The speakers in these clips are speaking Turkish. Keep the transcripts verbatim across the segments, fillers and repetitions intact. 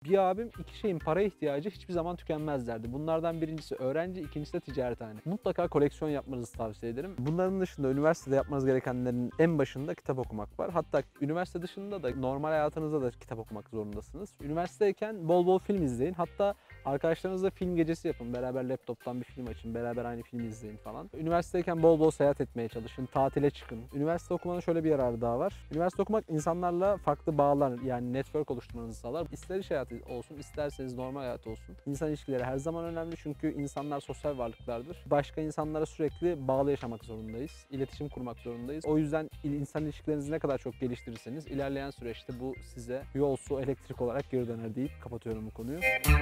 Bir abim iki şeyin para ihtiyacı hiçbir zaman tükenmez derdi. Bunlardan birincisi öğrenci, ikincisi de ticarethane. Mutlaka koleksiyon yapmanızı tavsiye ederim. Bunların dışında üniversitede yapmanız gerekenlerin en başında kitap okumak var. Hatta üniversite dışında da normal hayatınızda da kitap okumak zorundasınız. Üniversitedeyken bol bol film izleyin. Hatta arkadaşlarınızla film gecesi yapın. Beraber laptoptan bir film açın. Beraber aynı filmi izleyin falan. Üniversitedeyken bol bol seyahat etmeye çalışın. Tatile çıkın. Üniversite okumanın şöyle bir yararı daha var. Üniversite okumak insanlarla farklı bağlar, yani network oluşturmanızı sağlar. İster iş hayatı olsun, isterseniz normal hayat olsun. İnsan ilişkileri her zaman önemli çünkü insanlar sosyal varlıklardır. Başka insanlara sürekli bağlı yaşamak zorundayız. İletişim kurmak zorundayız. O yüzden insan ilişkilerinizi ne kadar çok geliştirirseniz ilerleyen süreçte bu size yol, su, elektrik olarak geri döner deyip kapatıyorum bu konuyu.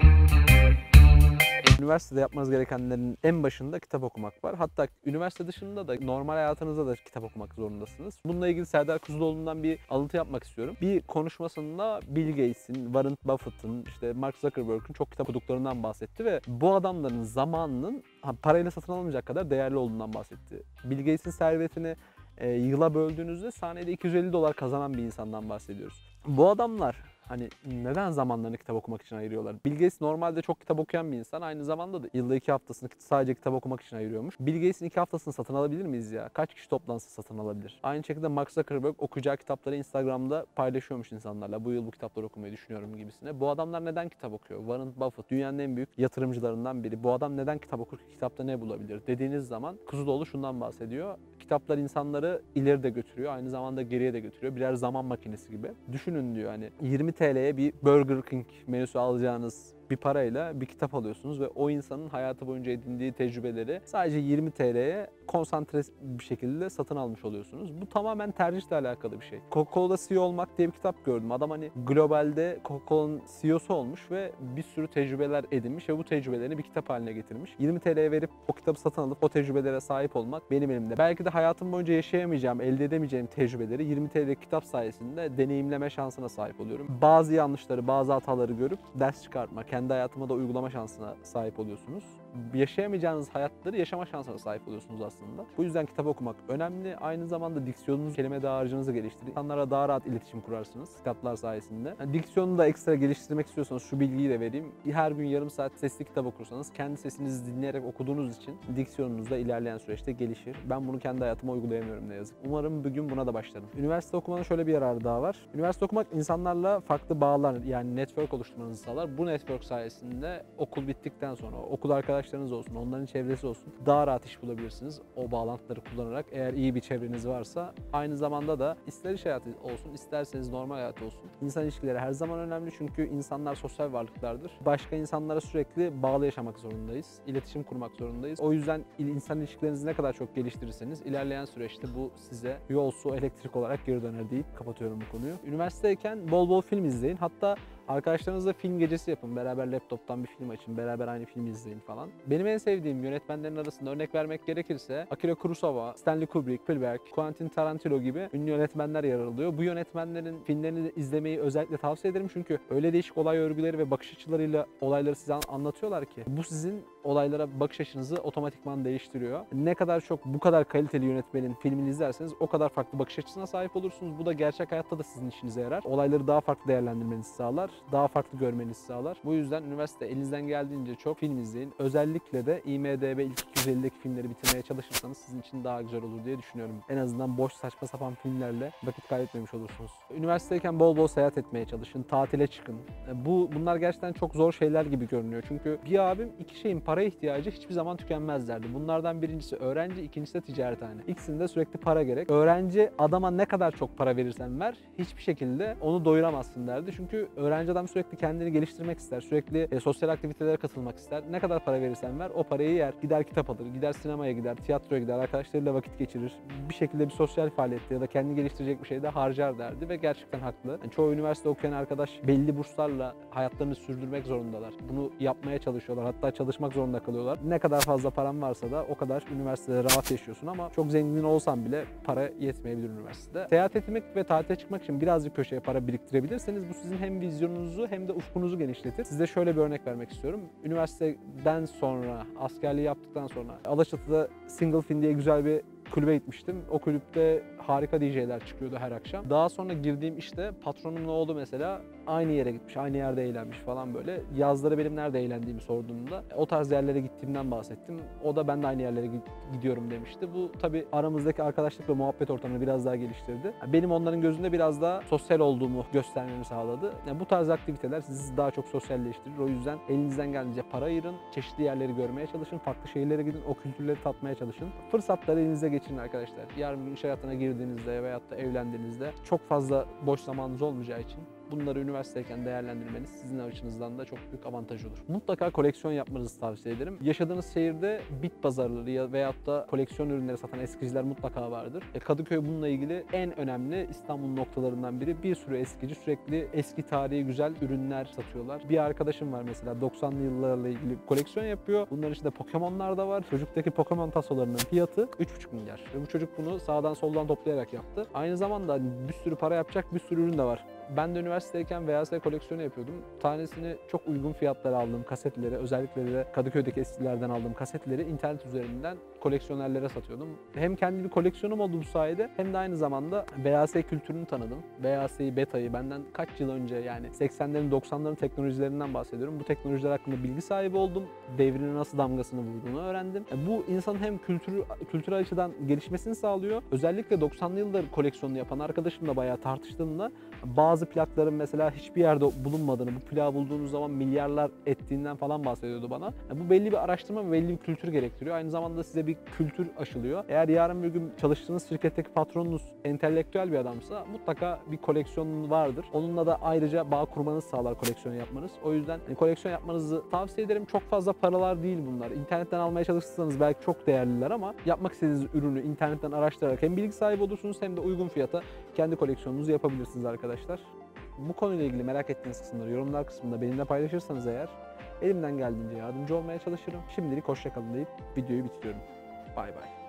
Üniversitede yapmanız gerekenlerin en başında kitap okumak var. Hatta üniversite dışında da normal hayatınızda da kitap okumak zorundasınız. Bununla ilgili Serdar Kuzuloğlu'ndan bir alıntı yapmak istiyorum. Bir konuşmasında Bill Gates'in, Warren Buffett'ın, işte Mark Zuckerberg'in çok kitap okuduklarından bahsetti ve bu adamların zamanının parayla satın alınmayacak kadar değerli olduğundan bahsetti. Bill Gates'in servetini e, yıla böldüğünüzde saniyede iki yüz elli dolar kazanan bir insandan bahsediyoruz. Bu adamlar hani neden zamanlarını kitap okumak için ayırıyorlar? Bill Gates normalde çok kitap okuyan bir insan. Aynı zamanda da yılda iki haftasını sadece kitap okumak için ayırıyormuş. Bill Gates'in iki haftasını satın alabilir miyiz ya? Kaç kişi toplansa satın alabilir? Aynı şekilde Mark Zuckerberg okuyacağı kitapları Instagram'da paylaşıyormuş insanlarla. Bu yıl bu kitapları okumayı düşünüyorum gibisine. Bu adamlar neden kitap okuyor? Warren Buffett dünyanın en büyük yatırımcılarından biri. Bu adam neden kitap okur ki? Kitapta ne bulabilir? Dediğiniz zaman Kuzuloğlu şundan bahsediyor. Kitaplar insanları ileri de götürüyor. Aynı zamanda geriye de götürüyor. Birer zaman makinesi gibi. Düşünün diyor hani yirmi T L'ye bir Burger King menüsü alacağınız bir parayla bir kitap alıyorsunuz ve o insanın hayatı boyunca edindiği tecrübeleri sadece yirmi T L'ye konsantre bir şekilde satın almış oluyorsunuz. Bu tamamen tercihle alakalı bir şey. Coca-Cola'da C E O olmak diye bir kitap gördüm. Adam hani globalde Coca-Cola'nın C E O'su olmuş ve bir sürü tecrübeler edinmiş ve bu tecrübelerini bir kitap haline getirmiş. yirmi T L'ye verip o kitabı satın alıp o tecrübelere sahip olmak benim elimde. Belki de hayatım boyunca yaşayamayacağım, elde edemeyeceğim tecrübeleri yirmi T L'lik kitap sayesinde deneyimleme şansına sahip oluyorum. Bazı yanlışları, bazı hataları görüp ders çıkartmak, kendi hayatıma da uygulama şansına sahip oluyorsunuz. Yaşayamayacağınız hayatları yaşama şansına sahip oluyorsunuz aslında. Bu yüzden kitap okumak önemli. Aynı zamanda diksiyonunuzu, kelime dağarcığınızı geliştirir. İnsanlara daha rahat iletişim kurarsınız kitaplar sayesinde. Yani diksiyonu da ekstra geliştirmek istiyorsanız şu bilgiyi de vereyim. Her gün yarım saat sesli kitap okursanız kendi sesinizi dinleyerek okuduğunuz için diksiyonunuz da ilerleyen süreçte gelişir. Ben bunu kendi hayatıma uygulayamıyorum ne yazık. Umarım bir gün buna da başlarım. Üniversite okumanın şöyle bir yararı daha var. Üniversite okumak insanlarla farklı bağlar, yani network oluşturmanızı sağlar. Bu network sayesinde okul bittikten sonra okul arkadaşlarınız olsun, onların çevresi olsun daha rahat iş bulabilirsiniz o bağlantıları kullanarak eğer iyi bir çevreniz varsa. Aynı zamanda da ister iş hayatı olsun, isterseniz normal hayat olsun. İnsan ilişkileri her zaman önemli çünkü insanlar sosyal varlıklardır. Başka insanlara sürekli bağlı yaşamak zorundayız. İletişim kurmak zorundayız. O yüzden insan ilişkilerinizi ne kadar çok geliştirirseniz ilerleyen süreçte bu size yol, su, elektrik olarak geri döner deyip kapatıyorum bu konuyu. Üniversitedeyken bol bol film izleyin. Hatta arkadaşlarınızla film gecesi yapın. Beraber laptoptan bir film açın. Beraber aynı filmi izleyin falan. Benim en sevdiğim yönetmenlerin arasında örnek vermek gerekirse Akira Kurosawa, Stanley Kubrick, Spielberg, Quentin Tarantino gibi ünlü yönetmenler yer alıyor. Bu yönetmenlerin filmlerini izlemeyi özellikle tavsiye ederim çünkü öyle değişik olay örgüleri ve bakış açılarıyla olayları size anlatıyorlar ki bu sizin olaylara bakış açınızı otomatikman değiştiriyor. Ne kadar çok bu kadar kaliteli yönetmenin filmini izlerseniz o kadar farklı bakış açısına sahip olursunuz. Bu da gerçek hayatta da sizin işinize yarar. Olayları daha farklı değerlendirmenizi sağlar. Daha farklı görmenizi sağlar. Bu yüzden üniversite elinizden geldiğince çok film izleyin. Özellikle de I M D B ilk iki yüz ellideki filmleri bitirmeye çalışırsanız sizin için daha güzel olur diye düşünüyorum. En azından boş saçma sapan filmlerle vakit kaybetmemiş olursunuz. Üniversitedeyken bol bol seyahat etmeye çalışın. Tatile çıkın. Bu bunlar gerçekten çok zor şeyler gibi görünüyor. Çünkü bir abim iki şeyin para ihtiyacı hiçbir zaman tükenmez derdi. Bunlardan birincisi öğrenci, ikincisi de ticarethane. İkisinde sürekli para gerek. Öğrenci adama ne kadar çok para verirsen ver hiçbir şekilde onu doyuramazsın derdi. Çünkü öğrenci adam sürekli kendini geliştirmek ister. Sürekli e, sosyal aktivitelere katılmak ister. Ne kadar para verirsen ver o parayı yer. Gider kitap alır, gider sinemaya gider, tiyatroya gider, arkadaşlarıyla vakit geçirir. Bir şekilde bir sosyal faaliyette ya da kendini geliştirecek bir şeyde harcar derdi ve gerçekten haklı. Yani çoğu üniversite okuyan arkadaş belli burslarla hayatlarını sürdürmek zorundalar. Bunu yapmaya çalışıyorlar. Hatta çalışmak zorunda kalıyorlar. Ne kadar fazla paran varsa da o kadar üniversitede rahat yaşıyorsun ama çok zengin olsan bile para yetmeyebilir üniversitede. Seyahat etmek ve tatile çıkmak için birazcık köşeye para biriktirebilirseniz bu sizin hem vizyonunuzu hem de ufkunuzu genişletir. Size şöyle bir örnek vermek istiyorum. Üniversiteden sonra, askerliği yaptıktan sonra Alaçatı'da Single Fin diye güzel bir kulübe gitmiştim. O kulüpte harika D J'ler çıkıyordu her akşam. Daha sonra girdiğim işte patronum ne oldu mesela? Aynı yere gitmiş, aynı yerde eğlenmiş falan böyle. Yazları benim nerede eğlendiğimi sorduğumda o tarz yerlere gittiğimden bahsettim. O da ben de aynı yerlere gidiyorum demişti. Bu tabii aramızdaki arkadaşlık ve muhabbet ortamını biraz daha geliştirdi. Benim onların gözünde biraz daha sosyal olduğumu göstermemi sağladı. Yani bu tarz aktiviteler sizi daha çok sosyalleştirir. O yüzden elinizden geldiğince para ayırın, çeşitli yerleri görmeye çalışın, farklı şehirlere gidin, o kültürleri tatmaya çalışın. Fırsatları elinize geçirin arkadaşlar. Yarın iş hayatına girdiğinizde veyahut da evlendiğinizde çok fazla boş zamanınız olmayacağı için bunları üniversiteyken değerlendirmeniz sizin açınızdan da çok büyük avantaj olur. Mutlaka koleksiyon yapmanızı tavsiye ederim. Yaşadığınız şehirde bit pazarları ya veyahut da koleksiyon ürünleri satan eskiciler mutlaka vardır. Kadıköy bununla ilgili en önemli İstanbul noktalarından biri. Bir sürü eskici sürekli eski tarihi güzel ürünler satıyorlar. Bir arkadaşım var mesela doksanlı yıllarla ilgili koleksiyon yapıyor. Bunların içinde Pokemon'lar da var. Çocuktaki Pokemon tasolarının fiyatı üç buçuk milyar. Ve bu çocuk bunu sağdan soldan toplayarak yaptı. Aynı zamanda bir sürü para yapacak bir sürü ürün de var. Ben de üniversitedeyken V H S koleksiyonu yapıyordum. Tanesini çok uygun fiyatlara aldığım kasetleri, özellikle de Kadıköy'deki eskilerden aldığım kasetleri internet üzerinden koleksiyonerlere satıyordum. Hem kendi bir koleksiyonum oldu bu sayede hem de aynı zamanda V H S kültürünü tanıdım. V H S'yi, beta'yı benden kaç yıl önce yani seksenlerin doksanların teknolojilerinden bahsediyorum. Bu teknolojiler hakkında bilgi sahibi oldum. Devrine nasıl damgasını vurduğunu öğrendim. Bu insanın hem kültürü, kültürel açıdan gelişmesini sağlıyor. Özellikle doksanlı yılları koleksiyonunu yapan arkadaşımla bayağı tartıştığımda bazı plakların mesela hiçbir yerde bulunmadığını, bu plağı bulduğunuz zaman milyarlar ettiğinden falan bahsediyordu bana. Yani bu belli bir araştırma ve belli bir kültür gerektiriyor. Aynı zamanda size bir kültür aşılıyor. Eğer yarın bir gün çalıştığınız şirketteki patronunuz entelektüel bir adamsa mutlaka bir koleksiyonun vardır. Onunla da ayrıca bağ kurmanız sağlar koleksiyon yapmanız. O yüzden yani koleksiyon yapmanızı tavsiye ederim. Çok fazla paralar değil bunlar. İnternetten almaya çalışırsanız belki çok değerliler ama yapmak istediğiniz ürünü internetten araştırarak hem bilgi sahibi olursunuz hem de uygun fiyata kendi koleksiyonunuzu yapabilirsiniz arkadaşlar. Bu konuyla ilgili merak ettiğiniz kısımları yorumlar kısmında benimle paylaşırsanız eğer elimden geldiğince yardımcı olmaya çalışırım. Şimdilik hoşça kalın deyip videoyu bitiriyorum. Bay bay.